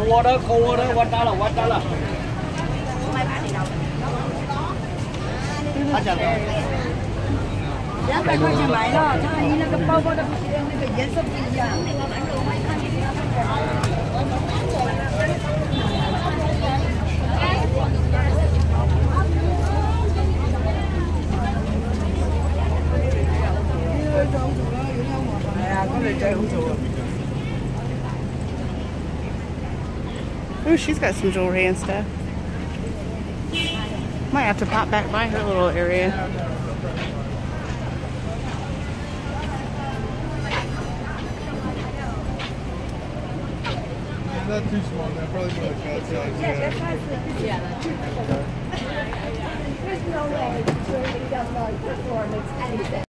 water, cold water, $1, $1. Giá 100块钱买了，它你那个包包的那个颜色不一样。係啊，嗰女仔好做啊。 Ooh, she's got some jewelry and stuff. Might have to pop back by her little area. Not too small, man. Probably more like that size. Yeah. There's no way jewelry does not perform its anything.